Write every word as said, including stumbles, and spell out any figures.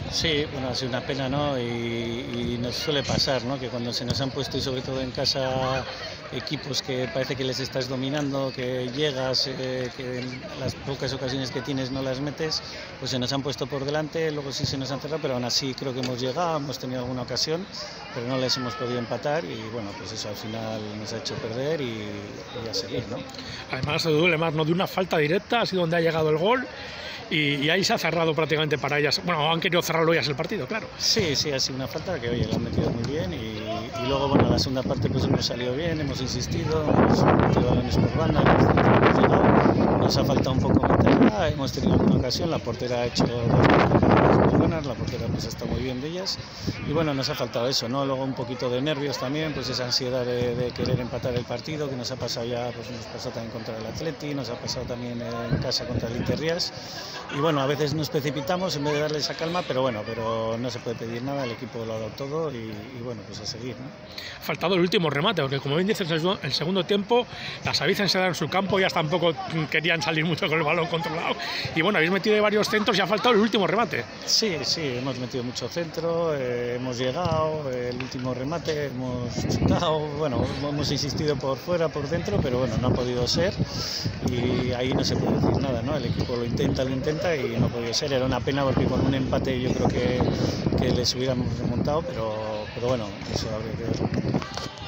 Sí, bueno, ha sido una pena, ¿no? Y, y nos suele pasar, ¿no? Que cuando se nos han puesto, y sobre todo en casa, equipos que parece que les estás dominando, que llegas, eh, que en las pocas ocasiones que tienes no las metes, pues se nos han puesto por delante, luego sí se nos han cerrado, pero aún así creo que hemos llegado, hemos tenido alguna ocasión, pero no les hemos podido empatar y bueno, pues eso al final nos ha hecho perder y, y a seguir, ¿no? Además, se duele más, ¿no? De una falta directa, ha sido donde ha llegado el gol. Y, y ahí se ha cerrado prácticamente para ellas. Bueno, han querido cerrarlo ellas el partido, claro. Sí, sí, ha sido una falta que, oye, la han metido muy bien y, y luego, bueno, la segunda parte pues hemos salido bien, hemos insistido, hemos metido balones por banda, hemos llegado, nos ha faltado un poco meterla, hemos tenido alguna ocasión, la portera ha hecho dos partidas muy buenas, la portera pues está muy bien de ellas y bueno, nos ha faltado eso, ¿no? Luego un poquito de nervios también, pues esa ansiedad de, de querer empatar el partido que nos ha pasado ya, pues nos pasó también contra el Atleti, nos ha pasado también en casa contra el Interrías. Y bueno, a veces nos precipitamos en vez de darle esa calma, pero bueno, pero no se puede pedir nada, el equipo lo ha dado todo y, y bueno, pues a seguir, ¿no? Ha faltado el último remate, porque como bien dices, el segundo tiempo, las Avizas se dan en su campo, ya tampoco querían salir mucho con el balón controlado. Y bueno, habéis metido varios centros y ha faltado el último remate. Sí, sí, hemos metido mucho centro, eh, hemos llegado, eh, el último remate, hemos chutado, bueno, hemos insistido por fuera, por dentro, pero bueno, no ha podido ser y ahí no se puede decir nada, ¿no? El equipo lo intenta, lo intenta y no podía ser, era una pena porque con un empate yo creo que, que les hubiéramos remontado, pero, pero bueno, eso habría que verlo.